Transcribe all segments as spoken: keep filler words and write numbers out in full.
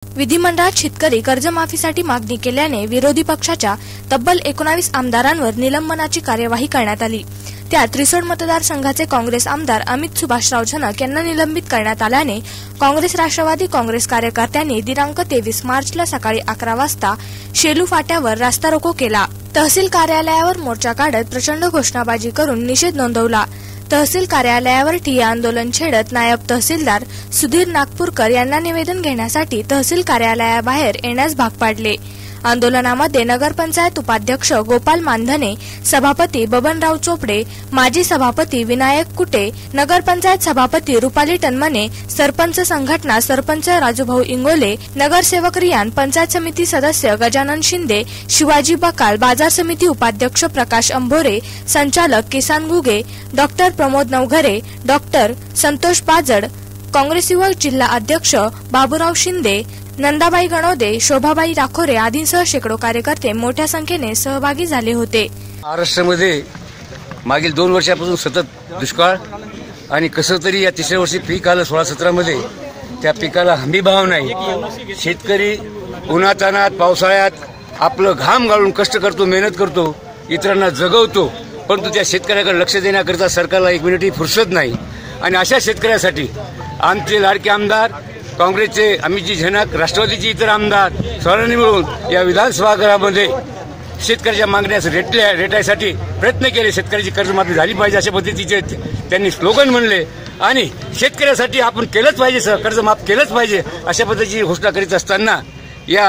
विधिमंडळात शेतकरी कर्जमाफीसाठी मागणी केल्याने विरोधी पक्षाच्या तब्बल एकोणावीस आमदारांवर निलंबनाची कार्यवाही करण्यात आली। त्यात रिसोड मतदारसंघाचे काँग्रेस आमदार अमित सुभाषराव झनक यांना निलंबित करण्यात आल्याने काँग्रेस राष्ट्रवादी काँग्रेस कार्यकर्त्यांनी दिनांक तेवीस मार्चला सकाळी अकरा वाजता शेलू फाट्यावर रास्ता रोको केला। तहसील कार्यालयावर मोर्चा काढत प्रचंड घोषणाबाजी करून निषेध नोंदवला। तहसील कार्यालयावर ठिय्या आंदोलन छेडत नायब तहसीलदार सुधीर नागपूरकर यांना निवेदन घेण्यासाठी तहसील कार्यालयाबाहेर येण्यास भाग पाडले। आंदोलनामध्ये नगरपंचायत उपाध्यक्ष गोपाल मानधने, सभापती बबनराव चोपडे, माजी सभापती विनायक कुटे, नगरपंचायत सभापती रुपाली टनमने, सरपंच संघटना सरपंच राजूभाऊ इंगोले, नगरसेवक रियान, पंचायत समिती सदस्य गजानन शिंदे, शिवाजी बकाल, बाजार समिती उपाध्यक्ष प्रकाश अंभोरे, संचालक किसान गुगे, डॉक्टर प्रमोद नवघरे, डॉक्टर संतोष पाजड, काँग्रेस युवक जिल्हा अध्यक्ष बाबूराव शिंदे, नंदाबाई गणोदे, शोभाबाई राखोरे आदींसह शेकडो कार्यकर्ते मोठ्या संख्येने सहभागी झाले होते। महाराष्ट्रामध्ये मागील दोन वर्षापासून सतत दुष्काळ आणि कसं तरी या तिसऱ्या वर्षी पीक आलं सोळा सतरा मध्ये त्या पिकाला हमी भाव नाही। शेतकरी उन्हातान्हात पावसाळ्यात आपलं घाम गाळून कष्ट करतो, मेहनत करतो, इतरांना जगवतो, परंतु त्या शेतकऱ्याकडे लक्ष देण्याकरता सरकारला एक मिनिटही फुरसत नाही। आणि अशा शेतकऱ्यासाठी आमचे लाडके आमदार काँग्रेसचे अमितजी झनक, राष्ट्रवादीचे इतर आमदार सर्वांनी मिळून या विधानसभा गृहामध्ये शेतकऱ्याच्या मागण्या रेटल्या रेटायसाठी प्रयत्न केले। शेतकऱ्याची कर्जमाफी झाली पाहिजे अशा पद्धतीचे त्यांनी स्लोगन म्हणले आणि शेतकऱ्यासाठी आपण केलंच पाहिजे, सर कर्जमाफ केलंच पाहिजे अशा पद्धतीची घोषणा करीत असताना या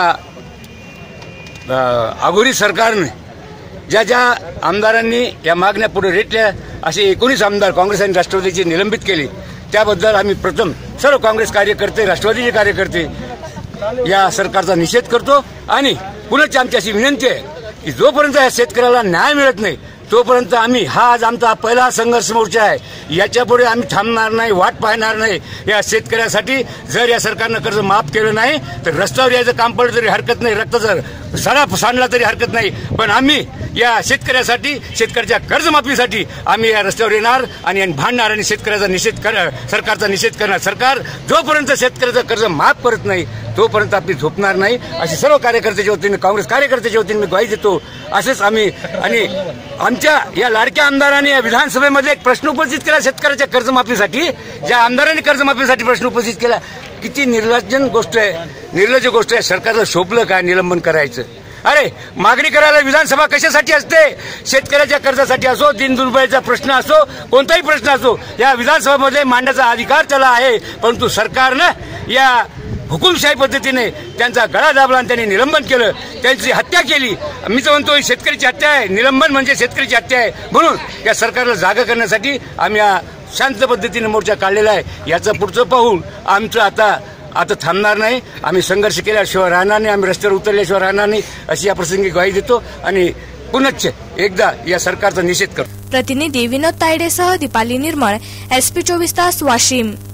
आघोरी सरकारने ज्या ज्या आमदारांनी या मागण्या पुढे रेटल्या असे एकोणीस आमदार काँग्रेस आणि राष्ट्रवादीचे निलंबित केले, त्याबद्दल आम्ही प्रथम सर्व काँग्रेस कार्यकर्ते, राष्ट्रवादीचे कार्यकर्ते या सरकारचा निषेध करतो। आणि पुनश्च आमची अशी विनंती आहे की जोपर्यंत या शेतकऱ्याला न्याय मिळत नाही तोपर्यंत आम्ही हा आज आमचा पहिला संघर्ष मोर्चा आहे, याच्यापुढे आम्ही थांबणार नाही, वाट पाहणार नाही। या शेतकऱ्यासाठी जर या सरकारनं कर्ज माफ केलं नाही तर रस्त्यावर यायचं काम पडलं तरी हरकत नाही, रक्ताचा सडा सांडला तरी हरकत नाही, पण आम्ही या शेतकऱ्यासाठी, शेतकऱ्याच्या कर्जमाफीसाठी आम्ही या रस्त्यावर येणार आणि भांडणार आणि शेतकऱ्याचा निषेध कर सरकारचा निषेध करणार। सरकार जोपर्यंत शेतकऱ्याचं कर्ज माफ करत नाही तोपर्यंत आपली झोपणार नाही अशी सर्व कार्यकर्त्याच्या वतीने, काँग्रेस कार्यकर्त्याच्या वतीने मी ग्वाही देतो। असेच आम्ही आणि आमच्या या लाडक्या आमदारांनी या विधानसभेमध्ये एक प्रश्न उपस्थित केला शेतकऱ्याच्या कर्जमाफीसाठी, ज्या आमदारांनी कर्जमाफीसाठी प्रश्न उपस्थित केला, किती निर्लज्जन गोष्ट आहे, निर्लज्ज गोष्ट आहे। सरकारला शोभलं काय निलंबन करायचं? अरे मागणी करायला विधानसभा कशासाठी असते? शेतकऱ्याच्या कर्जासाठी असो, दीनदुर्बळीचा प्रश्न असो, कोणताही प्रश्न असो, या विधानसभेमध्ये मांडण्याचा अधिकार त्याला आहे, परंतु सरकारनं या हुकुमशाही पद्धतीने त्यांचा गळा दाबला आणि त्यांनी निलंबन केलं, त्यांची हत्या केली। मी तर म्हणतो शेतकऱ्याची हत्या आहे, निलंबन म्हणजे शेतकऱ्याची हत्या आहे। म्हणून या सरकारला जागा करण्यासाठी आम्ही या शांत पद्धतीने मोर्चा काढलेला आहे। याचं पुढचं पाहून आमचं आता आता थांबणार नाही, आम्ही संघर्ष केल्याशिवाय राहणार नाही, आम्ही रस्त्यावर उतरल्याशिवाय राहणार नाही अशी या प्रसंगी ग्वाही देतो आणि पुनश्च एकदा या सरकारचा निषेध करतो। प्रतिनिधी विनोद तायडेसह दीपाली निर्मळ, एसपी चोवीस तास, वाशिम।